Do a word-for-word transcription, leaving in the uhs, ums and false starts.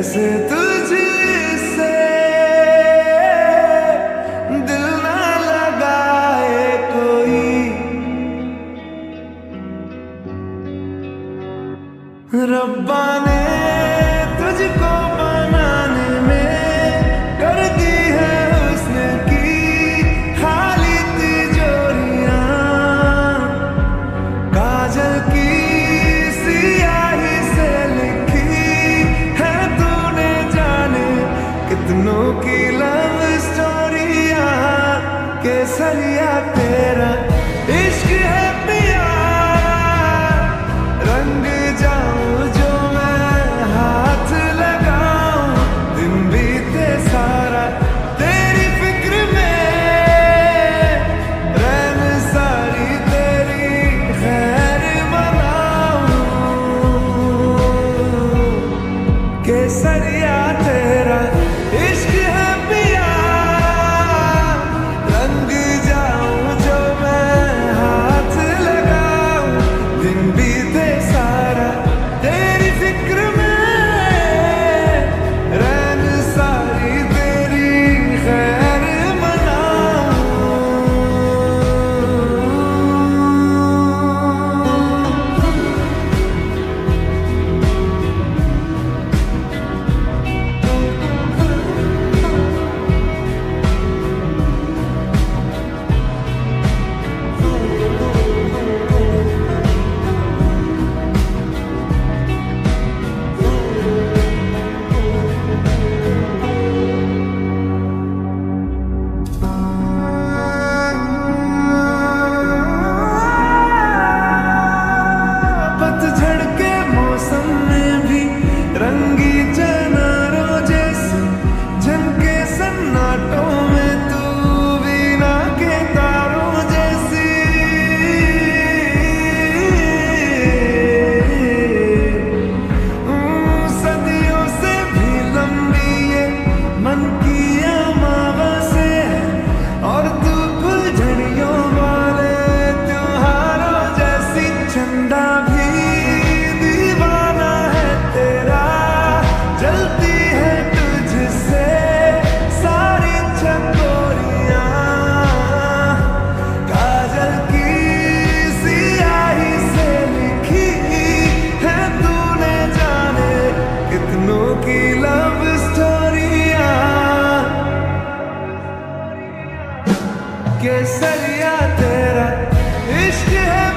जैसे तुझसे दिल ना लगाए कोई, रब्बा ने तुझको बनाने में कर दी है हुस्न की खाली तिजोरियां, काजल की सियाही से लिखी है तूने जाने कितनों की लव स्टोरियां। केसरिया तेरा इश्क है पिया, रंग जाऊं जो मैं हाथ लगाऊं, दिन बीते सारा तेरी फिक्र में, रैन सारी तेरी खैर मनाऊं। केसरिया तेरा इश्क है पिया, रंग जाऊं जो मैं हाथ लगाऊं, दिन बीते सारा तेरी फिक्र में, रैन सारी तेरी खैर मनाऊं। पतझड़ के मौसम में भी रंगी चनारों जैसी झनके सन्नाटों में, तू वीणा के तारों जैसी। ऊं, सदियों से भी लंबी ये मन की अमावस्या है, और तू फुलझड़ियों वाले त्योहारों जैसी। चंदा भी दीवाना है तेरा, जलती है तुझसे सारी चकोरियां, काजल की सियाही से लिखी है तूने जाने कितनों की लव स्टोरियां। केसरिया तेरा इश्क है